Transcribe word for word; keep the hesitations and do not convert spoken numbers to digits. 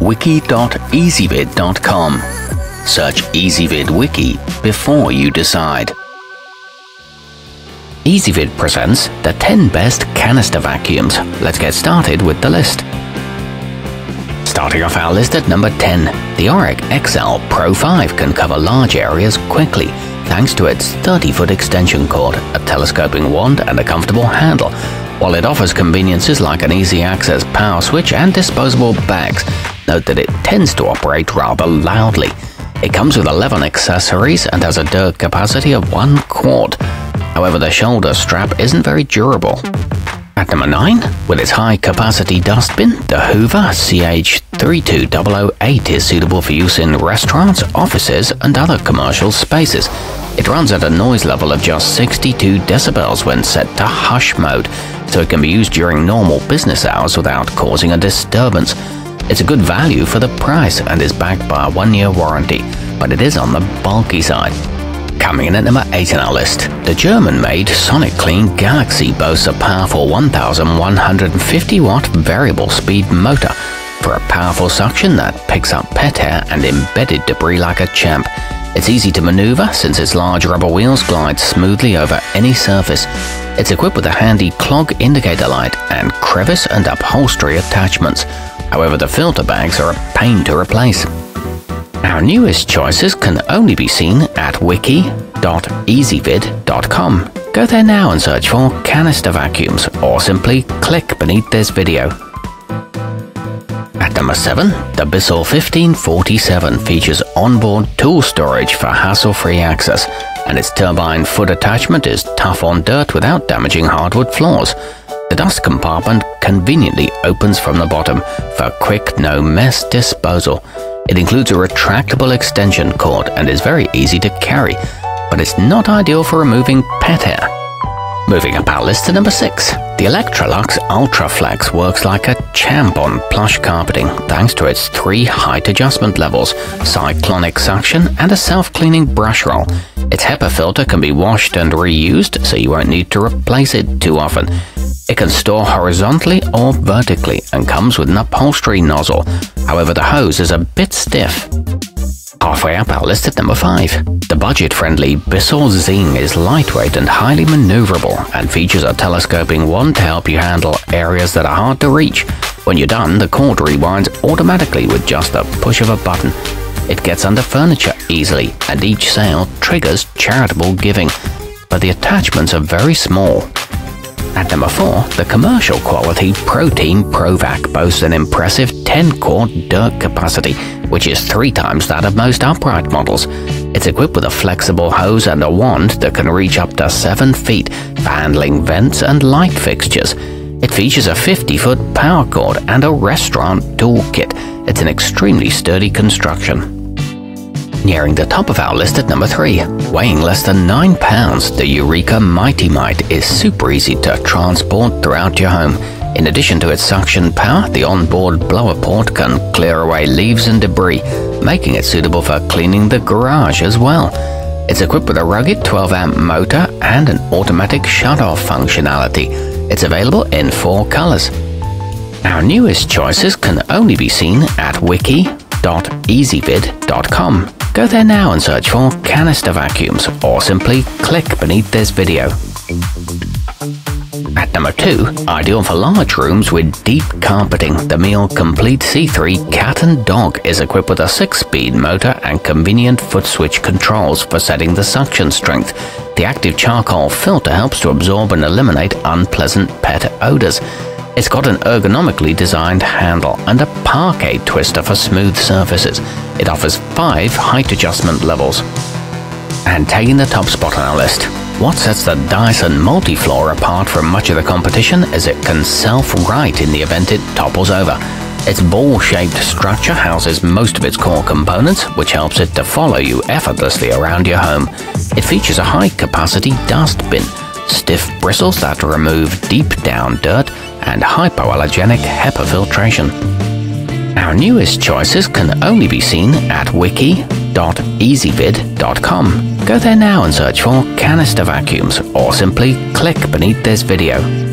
wiki dot ezvid dot com. Search Ezvid Wiki before you decide. Ezvid presents the ten best canister vacuums. Let's get started with the list. Starting off our list at number ten, the Oreck X L Pro five can cover large areas quickly thanks to its thirty foot extension cord, a telescoping wand and a comfortable handle. While it offers conveniences like an easy access power switch and disposable bags, note that it tends to operate rather loudly. It comes with eleven accessories and has a dirt capacity of one quart. However, the shoulder strap isn't very durable. At number nine, with its high-capacity dustbin, the Hoover C H three two zero zero eight is suitable for use in restaurants, offices, and other commercial spaces. It runs at a noise level of just sixty-two decibels when set to hush mode, so it can be used during normal business hours without causing a disturbance. It's a good value for the price and is backed by a one-year warranty, but it is on the bulky side. Coming in at number eight on our list, the German-made soniclean Galaxy boasts a powerful one thousand one hundred fifty watt variable speed motor for a powerful suction that picks up pet hair and embedded debris like a champ. It's easy to maneuver since its large rubber wheels glide smoothly over any surface. It's equipped with a handy clog indicator light and crevice and upholstery attachments. However, the filter bags are a pain to replace. Our newest choices can only be seen at wiki dot ezvid dot com. Go there now and search for canister vacuums, or simply click beneath this video. At number seven, the Bissell fifteen forty-seven features onboard tool storage for hassle-free access, and its turbine foot attachment is tough on dirt without damaging hardwood floors. The dust compartment conveniently opens from the bottom for quick no-mess disposal. It includes a retractable extension cord and is very easy to carry, but it's not ideal for removing pet hair. Moving up our list to number six, the Electrolux Ultraflex works like a champ on plush carpeting thanks to its three height adjustment levels, cyclonic suction, and a self-cleaning brush roll. Its HEPA filter can be washed and reused, so you won't need to replace it too often. It can store horizontally or vertically and comes with an upholstery nozzle. However, the hose is a bit stiff. Halfway up our list at number five, the budget-friendly Bissell Zing is lightweight and highly maneuverable and features a telescoping wand to help you handle areas that are hard to reach. When you're done, the cord rewinds automatically with just a push of a button. It gets under furniture easily, and each sale triggers charitable giving, but the attachments are very small. At number four, the commercial quality Proteam Provac boasts an impressive ten quart dirt capacity, which is three times that of most upright models. It's equipped with a flexible hose and a wand that can reach up to seven feet for handling vents and light fixtures. It features a fifty foot power cord and a restaurant toolkit. It's an extremely sturdy construction. Nearing the top of our list at number three, weighing less than nine pounds, the Eureka Mite is super easy to transport throughout your home. In addition to its suction power, the onboard blower port can clear away leaves and debris, making it suitable for cleaning the garage as well. It's equipped with a rugged twelve amp motor and an automatic shut-off functionality. It's available in four colors. Our newest choices can only be seen at wiki dot ezvid dot com. Go there now and search for canister vacuums, or simply click beneath this video. At number two, ideal for large rooms with deep carpeting, the Miele Complete C three Cat and Dog is equipped with a six speed motor and convenient foot switch controls for setting the suction strength. The active charcoal filter helps to absorb and eliminate unpleasant pet odors. It's got an ergonomically designed handle and a parquet twister for smooth surfaces. It offers five height adjustment levels. And taking the top spot on our list, what sets the Dyson Multi-Floor apart from much of the competition is it can self-right in the event it topples over. Its ball-shaped structure houses most of its core components, which helps it to follow you effortlessly around your home. It features a high-capacity dust bin, stiff bristles that remove deep-down dirt, and hypoallergenic HEPA filtration. Our newest choices can only be seen at wiki dot ezvid dot com. Go there now and search for canister vacuums, or simply click beneath this video.